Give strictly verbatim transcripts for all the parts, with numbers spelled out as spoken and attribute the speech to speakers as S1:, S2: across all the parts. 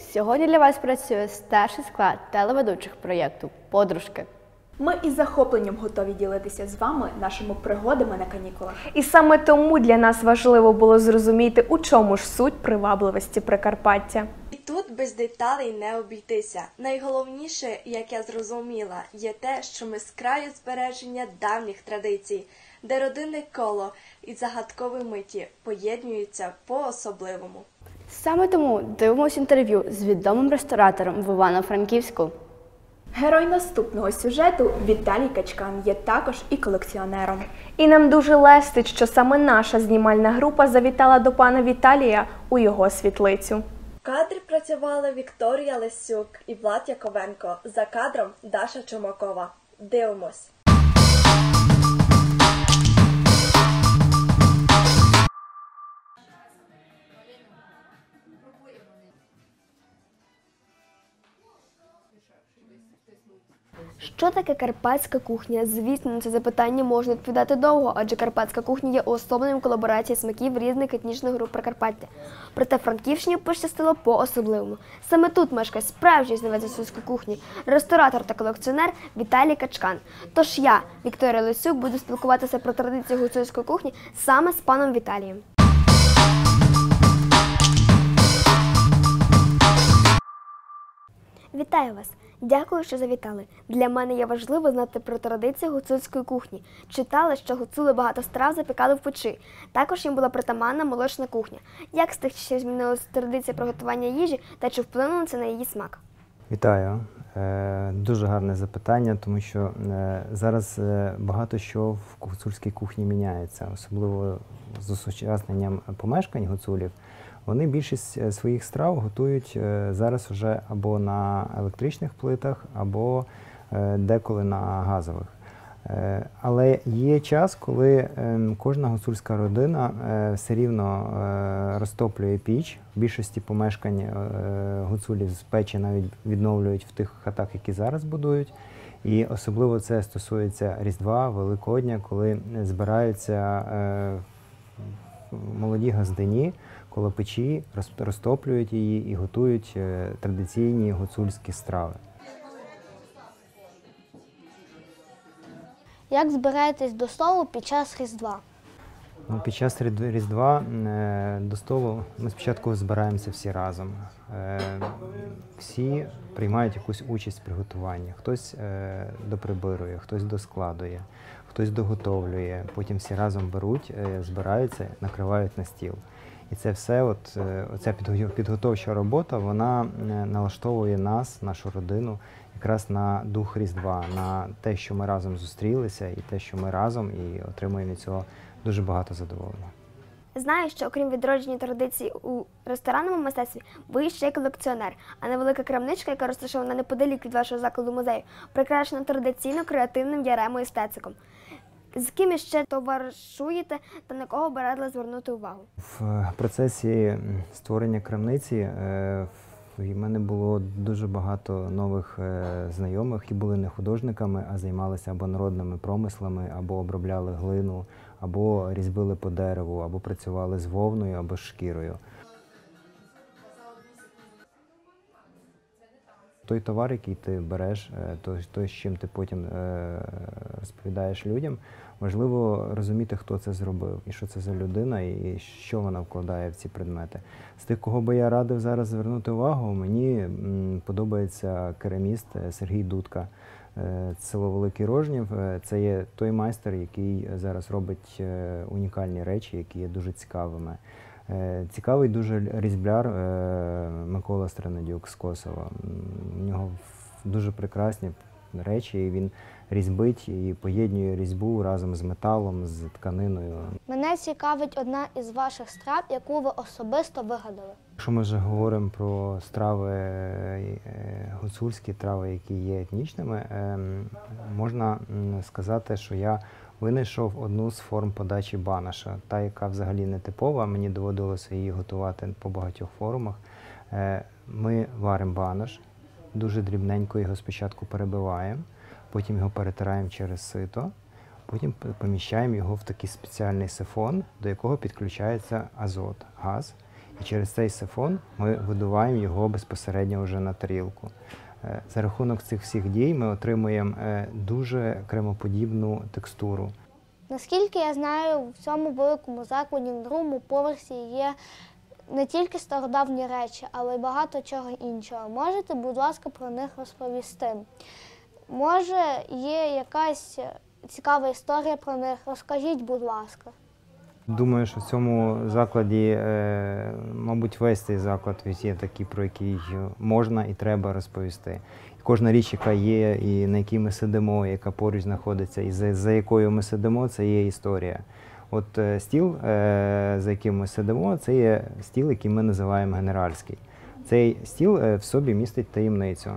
S1: Сьогодні для вас працює старший склад телеведучих проєкту «Подружки».
S2: Ми із захопленням готові ділитися з вами нашими пригодами на канікулах.
S3: І саме тому для нас важливо було зрозуміти, у чому ж суть привабливості Прикарпаття.
S4: І тут без деталей не обійтися. Найголовніше, як я зрозуміла, є те, що ми з краю збереження давніх традицій, де родинне коло і загадкові миті поєднуються по-особливому.
S1: Саме тому дивимось інтерв'ю з відомим ресторатором в Івано-Франківську.
S2: Герой наступного сюжету Віталій Качкан є також і колекціонером.
S3: І нам дуже лестить, що саме наша знімальна група завітала до пана Віталія у його світлицю.
S4: В кадрі працювали Вікторія Лесюк і Влад Яковенко. За кадром Даша Чумакова. Дивимось.
S5: Що таке карпатська кухня? Звісно, на це запитання можна відповідати довго, адже карпатська кухня є уособленням колаборації смаків різних етнічних груп Прикарпаття. Проте Франківщині пощастило по-особливому. Саме тут мешкає справжній знавець гуцульської кухні, ресторатор та колекціонер Віталій Качкан. Тож я, Вікторія Лесюк, буду спілкуватися про традиції гуцульської кухні саме з паном Віталієм. Вітаю вас! Дякую, що завітали. Для мене є важливо знати про традиції гуцульської кухні. Читала, що гуцули багато страв запікали в печі. Також їм була притаманна молочна кухня. Як з тих часів змінилася традиція приготування їжі та чи вплинуло це на її смак?
S6: Вітаю. Е, дуже гарне запитання, тому що е, зараз е, багато що в гуцульській кухні міняється, особливо з осучасненням помешкань гуцулів. Вони більшість своїх страв готують зараз вже або на електричних плитах, або деколи на газових. Але є час, коли кожна гуцульська родина все рівно розтоплює піч. В більшості помешкань гуцулів з печі навіть відновлюють в тих хатах, які зараз будують. І особливо це стосується Різдва, Великодня, коли збираються молоді газдині коло печі, розтоплюють її і готують традиційні гуцульські страви.
S5: Як збираєтесь до столу під час Різдва?
S6: Ну, під час Різдва до столу ми спочатку збираємося всі разом. Всі приймають якусь участь в приготуванні. Хтось доприбирує, хтось доскладує, хтось доготовлює. Потім всі разом беруть, збираються, накривають на стіл. І це все, от, оця підготовча робота, вона налаштовує нас, нашу родину, якраз на дух Різдва, на те, що ми разом зустрілися, і те, що ми разом, і отримуємо від цього дуже багато задоволення.
S5: Знаю, що окрім відродження традицій у ресторанному мистецтві, ви ще й колекціонер, а невелика крамничка, яка розташована неподалік від вашого закладу музею, прикрашена традиційно креативним яремо і стециком. З ким іще товаришуєте та на кого б радили звернути увагу?
S6: В процесі створення крамниці в мене було дуже багато нових знайомих, які були не художниками, а займалися або народними промислами, або обробляли глину, або різьбили по дереву, або працювали з вовною, або з шкірою. Той товар, який ти береш, той, той, з чим ти потім е, розповідаєш людям, важливо розуміти, хто це зробив, і що це за людина, і що вона вкладає в ці предмети. З тих, кого би я радив зараз звернути увагу, мені м, подобається кераміст Сергій Дудка. Е, село Великий Рожнів. Це є той майстер, який зараз робить е, унікальні речі, які є дуже цікавими. Цікавий дуже різьбляр Микола Странодюк з Косова. У нього дуже прекрасні речі, і він різьбить і поєднує різьбу разом з металом, з тканиною.
S5: Мене цікавить одна із ваших страв, яку ви особисто вигадали.
S6: Якщо ми вже говоримо про страви гуцульські, трави, які є етнічними, можна сказати, що я винайшов одну з форм подачі банаша, та, яка взагалі не типова, мені доводилося її готувати по багатьох формах. Ми варимо банаш, дуже дрібненько його спочатку перебиваємо, потім його перетираємо через сито, потім поміщаємо його в такий спеціальний сифон, до якого підключається азот, газ, І через цей сифон ми видуваємо його безпосередньо вже на тарілку. За рахунок цих всіх дій ми отримуємо дуже кремоподібну текстуру.
S7: Наскільки я знаю, в цьому великому закладі на другому поверсі є не тільки стародавні речі, але й багато чого іншого. Можете, будь ласка, про них розповісти? Може, є якась цікава історія про них? Розкажіть, будь ласка.
S6: Думаю, що в цьому закладі, мабуть, весь цей заклад є такий, про який можна і треба розповісти. Кожна річ, яка є, і на якій ми сидимо, яка поруч знаходиться, і за, за якою ми сидимо, це є історія. От стіл, за яким ми сидимо, це є стіл, який ми називаємо генеральський. Цей стіл в собі містить таємницю.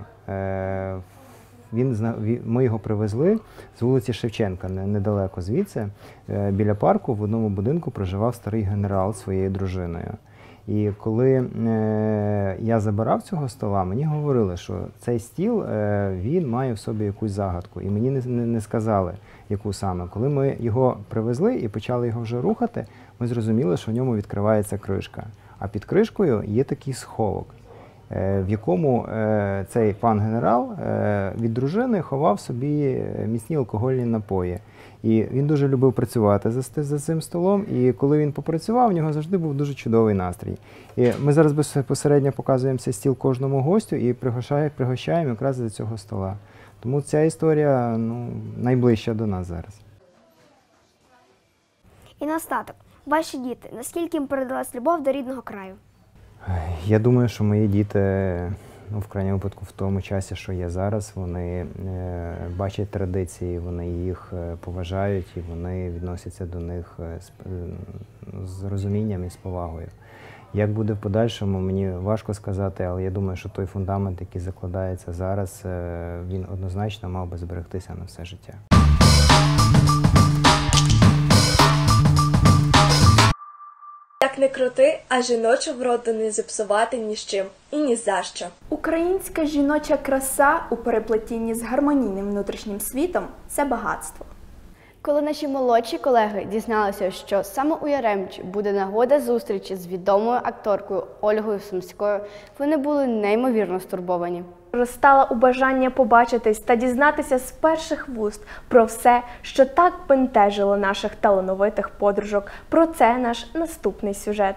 S6: Він, ми його привезли з вулиці Шевченка, недалеко звідси. Біля парку в одному будинку проживав старий генерал зі своєю дружиною. І коли е, я забирав цього стола, мені говорили, що цей стіл, е, він має в собі якусь загадку. І мені не, не, не сказали, яку саме. Коли ми його привезли і почали його вже рухати, ми зрозуміли, що в ньому відкривається кришка. А під кришкою є такий сховок, е, в якому е, цей пан генерал е, від дружини ховав собі міцні алкогольні напої. І він дуже любив працювати за, за цим столом, і коли він попрацював, у нього завжди був дуже чудовий настрій. І ми зараз безпосередньо показуємо цей стіл кожному гостю і пригощаємо, пригощаємо якраз до цього стола. Тому ця історія, ну, найближча до нас зараз.
S5: І наостаток, ваші діти, наскільки їм передалась любов до рідного краю?
S6: Я думаю, що мої діти, ну, в крайньому випадку, в тому часі, що є зараз, вони е, бачать традиції, вони їх поважають і вони відносяться до них з, з розумінням і з повагою. Як буде в подальшому, мені важко сказати, але я думаю, що той фундамент, який закладається зараз, е, він однозначно мав би зберегтися на все життя.
S4: Як не крути, а жіночу вроду не зіпсувати ні з чим і ні за що.
S2: Українська жіноча краса у переплетінні з гармонійним внутрішнім світом – це багатство.
S1: Коли наші молодші колеги дізналися, що саме у Яремчі буде нагода зустрічі з відомою акторкою Ольгою Сумською, вони були неймовірно стурбовані.
S3: Розстала у бажання побачитись та дізнатися з перших вуст про все, що так бентежило наших талановитих подружок. Про це наш наступний сюжет.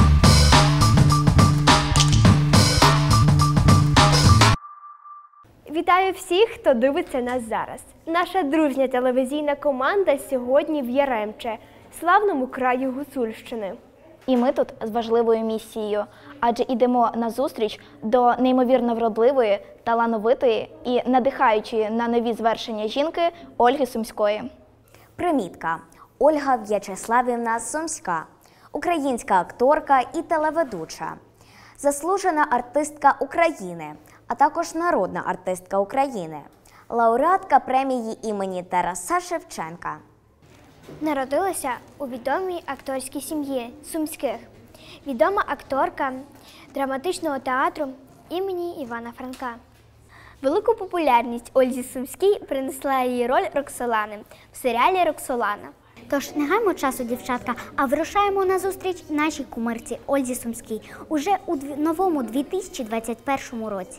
S5: Вітаю всіх, хто дивиться нас зараз. Наша дружня телевізійна команда сьогодні в Яремче, славному краю Гуцульщини.
S8: І ми тут з важливою місією, адже йдемо на зустріч до неймовірно вродливої, талановитої і надихаючої на нові звершення жінки Ольги Сумської.
S9: Примітка. Ольга В'ячеславівна Сумська, українська акторка і телеведуча, заслужена артистка України, а також народна артистка України, лауреатка премії імені Тараса Шевченка.
S7: Народилася у відомій акторській сім'ї Сумських. Відома акторка драматичного театру імені Івана Франка.
S5: Велику популярність Ользі Сумській принесла її роль Роксолани в серіалі «Роксолана».
S7: Тож не гаймо часу, дівчатка, а вирушаємо на зустріч нашій кумирці Ользі Сумській уже у новому дві тисячі двадцять першому році.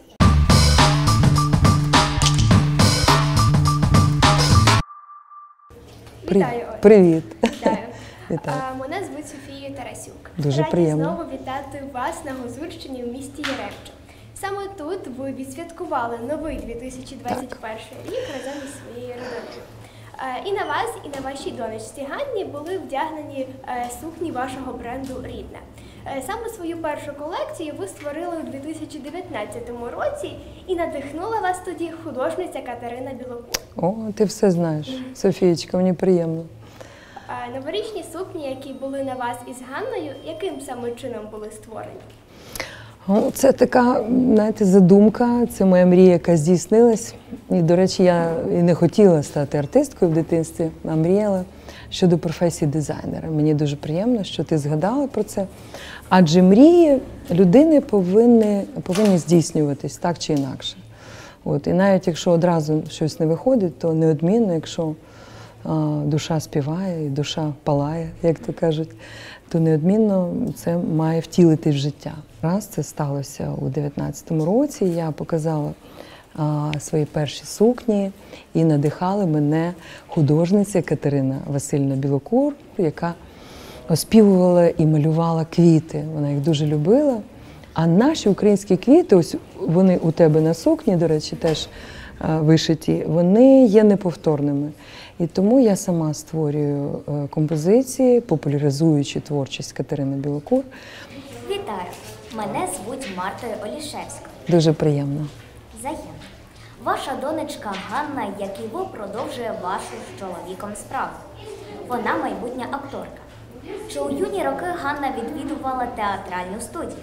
S10: Вітаю, Оль. Привіт.
S11: Вітаю.
S10: Вітаю.
S11: А, мене звуть Софія Тарасюк.
S10: Дуже
S11: Раді
S10: приємно.
S11: знову вітати вас на Гуцульщині в місті Яремче. Саме тут ви відсвяткували новий дві тисячі двадцять перший рік разом із своєю родиною. І на вас, і на вашій донечці Ганні були вдягнені сукні вашого бренду «Рідне». Саме свою першу колекцію ви створили у дві тисячі дев'ятнадцятому році, і надихнула вас тоді художниця Катерина Білокур.
S10: О, ти все знаєш, Софієчка, мені приємно.
S11: Новорічні сукні, які були на вас із Ганною, яким саме чином були створені?
S10: О, це така, знаєте, задумка, це моя мрія, яка здійснилась. І, до речі, я і не хотіла стати артисткою в дитинстві, а мріяла щодо професії дизайнера. Мені дуже приємно, що ти згадала про це. Адже мрії людини повинні, повинні здійснюватись так чи інакше. От, і навіть якщо одразу щось не виходить, то неодмінно, якщо душа співає і душа палає, як то кажуть, то неодмінно це має втілитись в життя. Раз це сталося у дев'ятнадцятому році, я показала а, свої перші сукні і надихала мене художниця Катерина Васильівна Білокур, яка оспівувала і малювала квіти. Вона їх дуже любила. А наші українські квіти, ось вони у тебе на сукні, до речі, теж а, вишиті, вони є неповторними. І тому я сама створюю а, композиції, популяризуючи творчість Катерини Білокур.
S9: Вітаю! Мене звуть Мартою Олішевською.
S10: Дуже приємно.
S9: Взаємно. Ваша донечка Ганна, як і ви, продовжує вашу з чоловіком справу. Вона майбутня акторка. Чи у юні роки Ганна відвідувала театральну студію?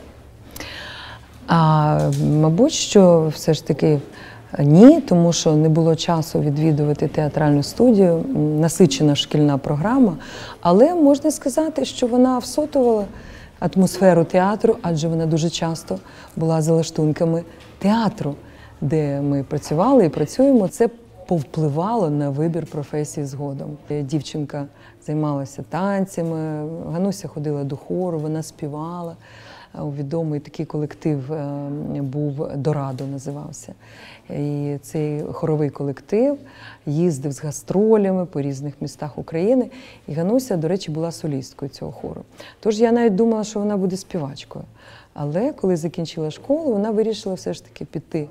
S10: А, мабуть, що все ж таки ні, тому що не було часу відвідувати театральну студію, насичена шкільна програма, але можна сказати, що вона всотувала атмосферу театру, адже вона дуже часто була за лаштунками театру, де ми працювали і працюємо. Це повпливало на вибір професії згодом. Дівчинка займалася танцями, Гануся ходила до хору, вона співала. Відомий такий колектив був «Дорадо» називався. І цей хоровий колектив їздив з гастролями по різних містах України. І Гануся, до речі, була солісткою цього хору. Тож я навіть думала, що вона буде співачкою. Але коли закінчила школу, вона вирішила все ж таки піти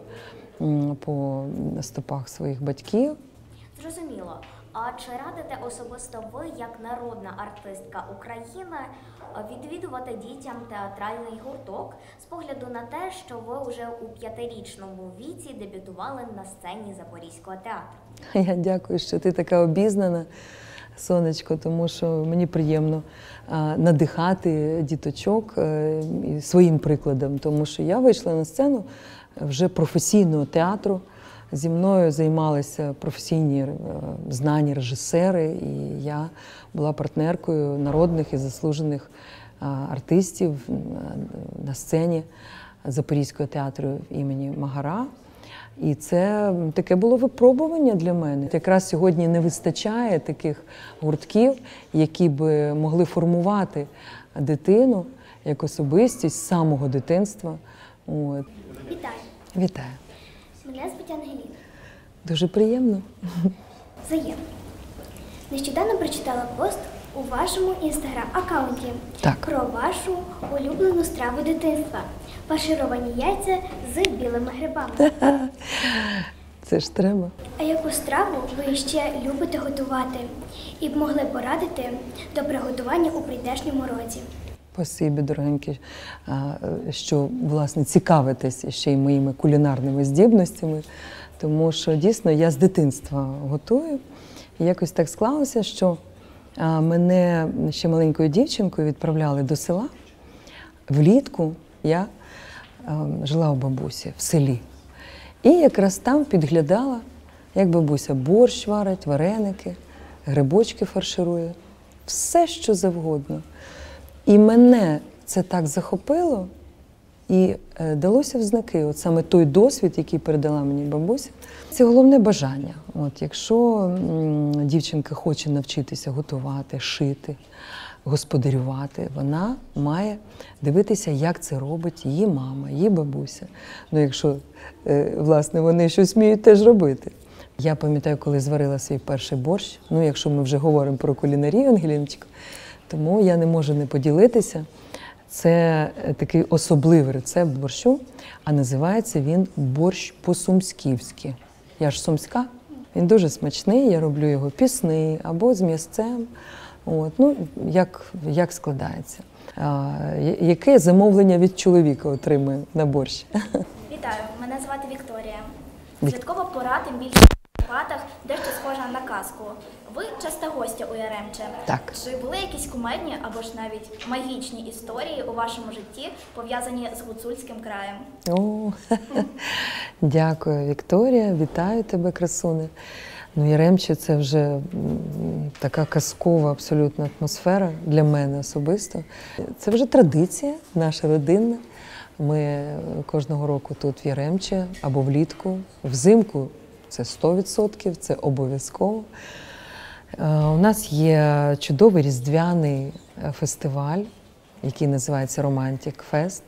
S10: по стопах своїх батьків.
S9: Зрозуміло. А чи радите особисто ви, як народна артистка України, відвідувати дітям театральний гурток з погляду на те, що ви вже у п'ятирічному віці дебютували на сцені Запорізького театру?
S10: Я дякую, що ти така обізнана, сонечко, тому що мені приємно надихати діточок своїм прикладом, тому що я вийшла на сцену вже професійного театру. Зі мною займалися професійні знані режисери, і я була партнеркою народних і заслужених артистів на сцені Запорізького театру імені Магара. І це таке було випробування для мене. Якраз сьогодні не вистачає таких гуртків, які би могли формувати дитину як особистість з самого дитинства. От.
S11: Вітаю.
S10: Вітаю.
S11: Мене звуть Ангеліна.
S10: Дуже приємно.
S11: Взаємно. Нещодавно прочитала пост у вашому інстаграм-аккаунті про вашу улюблену страву дитинства – фаршировані яйця з білими грибами.
S10: Це ж треба.
S11: А яку страву ви ще любите готувати і б могли порадити до приготування у прийдешньому році?
S10: Спасибі, дорогенькі, що, власне, цікавитесь ще й моїми кулінарними здібностями, тому що, дійсно, я з дитинства готую. І якось так склалося, що мене ще маленькою дівчинкою відправляли до села. Влітку я жила у бабусі в селі. І якраз там підглядала, як бабуся борщ варить, вареники, грибочки фарширує, все, що завгодно. І мене це так захопило і далося в знаки. От саме той досвід, який передала мені бабуся, це головне бажання. От якщо м, дівчинка хоче навчитися готувати, шити, господарювати, вона має дивитися, як це робить її мама, її бабуся. Ну, якщо, е, власне, вони щось вміють теж робити. Я пам'ятаю, коли зварила свій перший борщ, ну, якщо ми вже говоримо про кулінарію, Ангеліночко, тому я не можу не поділитися. Це такий особливий рецепт борщу, а називається він борщ по-сумськівськи. Я ж сумська, він дуже смачний, я роблю його пісний або з м'ясцем. От, ну, як, як складається. А, яке замовлення від чоловіка отримує на борщ?
S12: Вітаю, мене звати Вікторія. Святкова пора, тим більше в Карпатах, дещо схожа на казку. Ви часта гостя у Яремче.
S10: Так.
S12: Чи були якісь кумедні або ж навіть магічні історії у вашому житті, пов'язані з Гуцульським краєм?
S10: О, дякую, Вікторія. Вітаю тебе, красуне. Ну, Яремче – це вже така казкова абсолютно атмосфера для мене особисто. Це вже традиція наша родинна. Ми кожного року тут в Яремче або влітку, взимку – це сто відсотків, це обов'язково. У нас є чудовий різдвяний фестиваль, який називається Romantic Fest,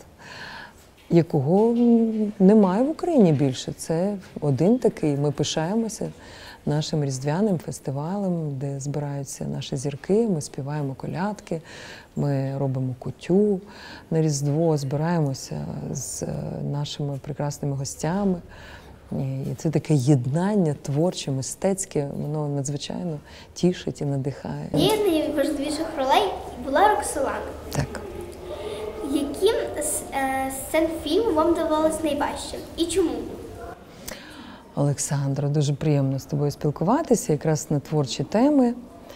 S10: якого немає в Україні більше. Це один такий. Ми пишаємося нашим різдвяним фестивалем, де збираються наші зірки, ми співаємо колядки, ми робимо кутю на Різдво, збираємося з нашими прекрасними гостями. І це таке єднання творче, мистецьке, воно надзвичайно тішить і надихає.
S11: Однією з найважливіших ролей була Роксолана.
S10: Так.
S11: Яким сцен фільму вам давалось найважчим і чому?
S10: Олександра, дуже приємно з тобою спілкуватися, якраз на творчі теми.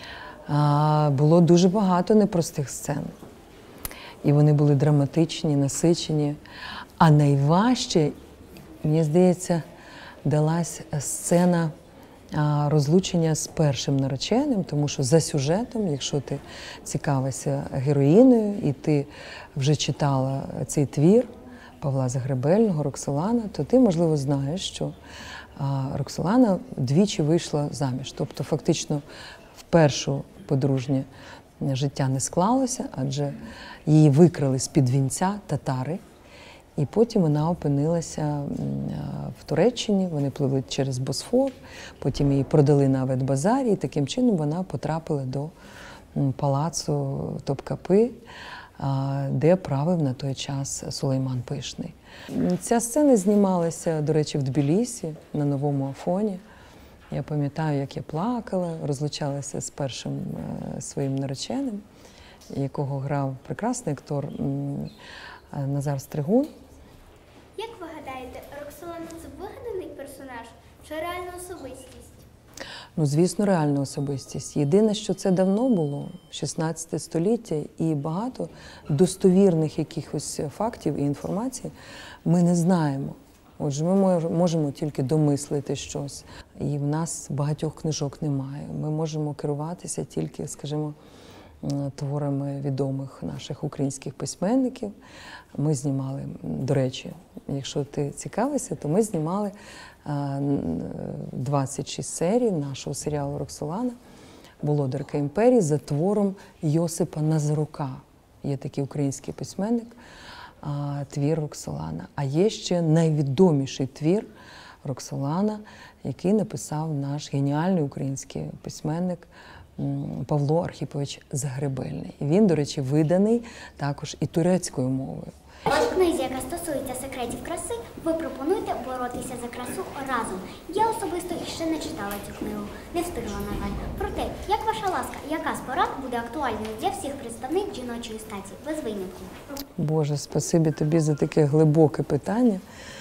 S10: А, було дуже багато непростих сцен. І вони були драматичні, насичені. А найважче, мені здається, далась сцена а, розлучення з першим нареченим, тому що за сюжетом, якщо ти цікавишся героїною і ти вже читала цей твір Павла Загребельного «Роксолана», то ти, можливо, знаєш, що а, Роксолана двічі вийшла заміж. Тобто, фактично, в першу подружнє життя не склалося, адже її викрали з-під вінця татари. І потім вона опинилася в Туреччині, вони пливли через Босфор, потім її продали на Авет-базарі, і таким чином вона потрапила до палацу Топкапи, де правив на той час Сулейман Пишний. Ця сцена знімалася, до речі, в Тбілісі, на Новому Афоні. Я пам'ятаю, як я плакала, розлучалася з першим своїм нареченим, якого грав прекрасний актор Назар Стригун.
S11: Як ви гадаєте, Роксолана – це вигаданий персонаж чи реальна особистість?
S10: Ну, звісно, реальна особистість. Єдине, що це давно було, шістнадцяте століття, і багато достовірних якихось фактів і інформації ми не знаємо. Отже, ми можемо тільки домислити щось. І в нас багатьох книжок немає. Ми можемо керуватися тільки, скажімо, творами відомих наших українських письменників. Ми знімали, до речі, якщо ти цікавишся, то ми знімали двадцять шість серій нашого серіалу «Роксолана», «Володарка імперії» за твором Йосипа Назарука. Є такий український письменник, твір «Роксолана». А є ще найвідоміший твір «Роксолана», який написав наш геніальний український письменник Павло Архіпович Загребельний. Він, до речі, виданий також і турецькою мовою.
S9: У вашій книзі, яка стосується секретів краси, ви пропонуєте боротися за красу разом. Я особисто ще не читала цю книгу, не встигла, на жаль. Проте, як ваша ласка, яка з порад буде актуальною для всіх представників жіночої статі, без винятку?
S10: Боже, спасибі тобі за таке глибоке питання.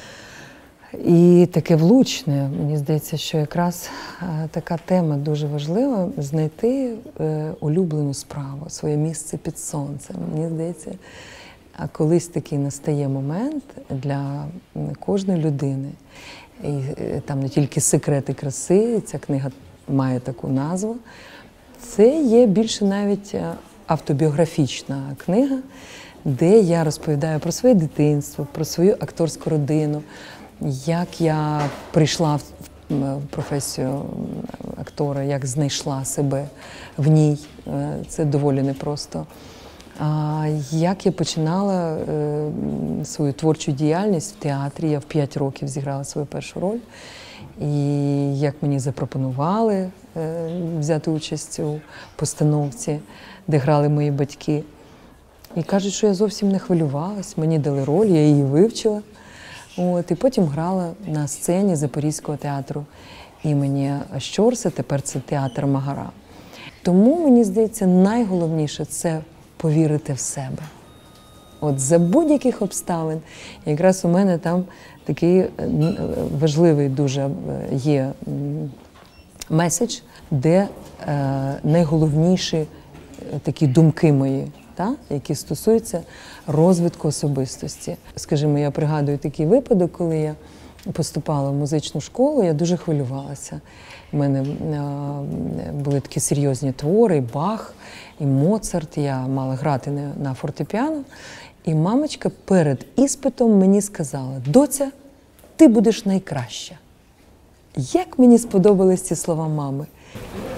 S10: І таке влучне. Мені здається, що якраз така тема дуже важлива – знайти улюблену справу, своє місце під сонцем. Мені здається, а колись такий настає момент для кожної людини. І там не тільки секрети краси, ця книга має таку назву. Це є більше навіть автобіографічна книга, де я розповідаю про своє дитинство, про свою акторську родину, як я прийшла в професію актора, як знайшла себе в ній. Це доволі непросто. Як я починала свою творчу діяльність в театрі, я в п'ять років зіграла свою першу роль. І як мені запропонували взяти участь у постановці, де грали мої батьки. І кажуть, що я зовсім не хвилювалась, мені дали роль, я її вивчила. От, і потім грала на сцені Запорізького театру імені Щорса, тепер це театр Магара. Тому, мені здається, найголовніше – це повірити в себе. От за будь-яких обставин. Якраз у мене там такий важливий дуже є меседж, де е, найголовніші такі думки мої, та, які стосуються розвитку особистості. Скажімо, я пригадую такий випадок, коли я поступала в музичну школу, я дуже хвилювалася. У мене а, були такі серйозні твори, і Бах, і Моцарт. Я мала грати на, на фортепіано. І мамочка перед іспитом мені сказала: «Доця, ти будеш найкраща». Як мені сподобались ці слова мами.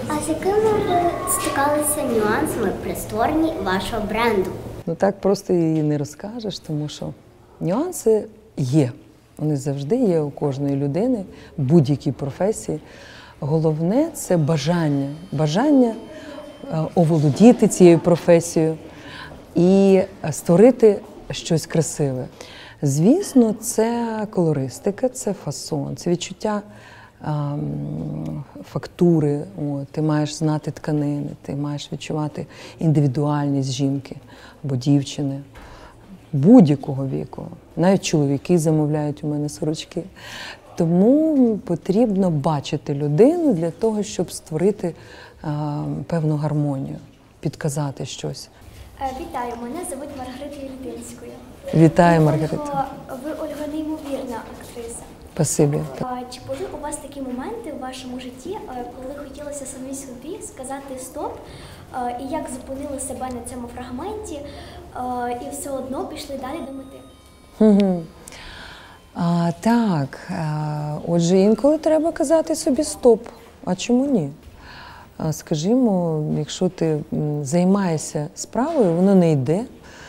S13: А з якими ви стикалися нюансами при створенні вашого бренду?
S10: Ну так просто її не розкажеш, тому що нюанси є. Вони завжди є у кожної людини, в будь-якій професії. Головне – це бажання. Бажання оволодіти цією професією і створити щось красиве. Звісно, це колористика, це фасон, це відчуття а, фактури. О, ти маєш знати тканини, ти маєш відчувати індивідуальність жінки або дівчини будь-якого віку. Навіть чоловіки замовляють у мене сорочки. Тому потрібно бачити людину для того, щоб створити а, певну гармонію, підказати щось.
S12: Вітаю, мене звуть Маргарита Єльдинською.
S10: Вітаю, Маргарита.
S12: Ви, Ольга, неймовірна актриса.
S10: Спасибі.
S12: Чи були у вас такі моменти у вашому житті, коли хотілося самі собі сказати «стоп», і як зупинили себе на цьому фрагменті, і все одно пішли далі до мети?
S10: Угу. А, так, а, отже, інколи треба казати собі «стоп», а чому ні? А, скажімо, якщо ти займаєшся справою, воно не йде.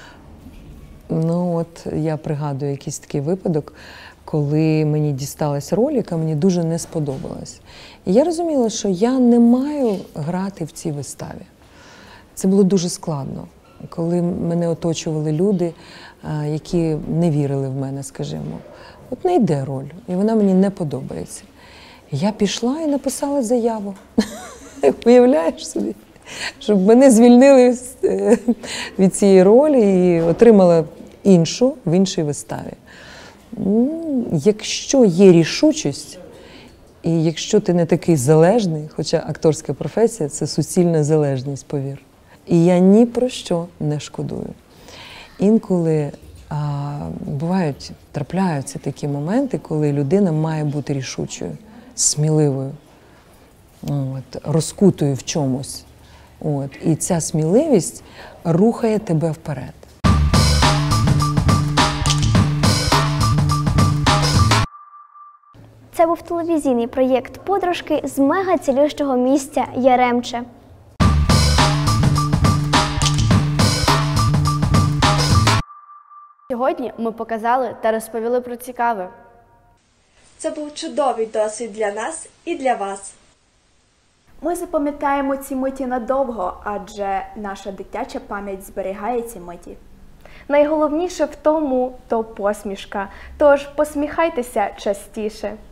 S10: Ну от я пригадую якийсь такий випадок, коли мені дісталась роль, яка мені дуже не сподобалась. І я розуміла, що я не маю грати в цій виставі. Це було дуже складно, коли мене оточували люди, які не вірили в мене, скажімо. От не йде роль, і вона мені не подобається. Я пішла і написала заяву. Уявляєш собі? Щоб мене звільнили від цієї ролі і отримала іншу в іншій виставі. Якщо є рішучість, і якщо ти не такий залежний, хоча акторська професія – це суцільна залежність, повір. І я ні про що не шкодую. Інколи а, бувають, трапляються такі моменти, коли людина має бути рішучою, сміливою, от, розкутою в чомусь. От, і ця сміливість рухає тебе вперед.
S5: Це був телевізійний проєкт «Подружки» з мега-цілющого місця Яремче.
S1: Сьогодні ми показали та розповіли про цікаве.
S4: Це був чудовий досвід для нас і для вас.
S2: Ми запам'ятаємо ці миті надовго, адже наша дитяча пам'ять зберігає ці миті.
S3: Найголовніше в тому – то посмішка. Тож посміхайтеся частіше.